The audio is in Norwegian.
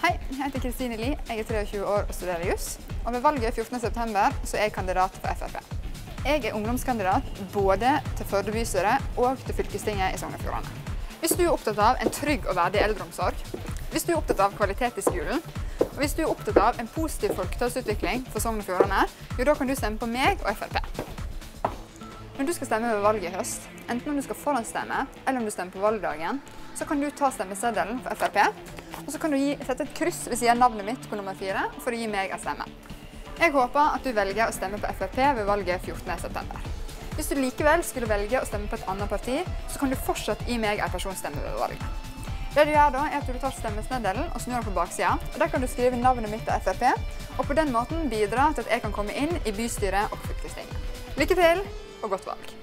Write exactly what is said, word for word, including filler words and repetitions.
Hei, jeg heter Kristine Li, jeg er treogtjue år og studerer juss. Og ved valget fjortende september så er jeg kandidat for F R P. Jeg er ungdomskandidat både til Førde bystyre og til fylkestinget i Sogn og Fjordane. Hvis du er opptatt av en trygg og verdig eldreomsorg, hvis du er opptatt av kvalitet i skolen, og hvis du er opptatt av en positiv folketallsutvikling for Sogn og Fjordane, jo da kan du stemme på meg og F R P. Når du skal stemme ved valget i høst, enten om du skal forhåndsstemme eller om du stemmer på valgdagen, så kan du ta stemmeseddelen for F R P, og så kan du gi, sette et kryss ved siden av navnet mitt på nummer fire for å gi meg en stemme. Jeg håper at du velger å stemme på F R P ved valget fjortende september. Hvis du likevel skulle velge å stemme på et annet parti, så kan du fortsatt gi meg en personstemme ved valget. Det du gjør da, er at du tar stemmeseddelen og snur den på baksida, og der kan du skrive navnet mitt og F R P, og på den måten bidra til at jeg kan komme inn i bystyret og fylkestinget. Lykke til, og godt valg!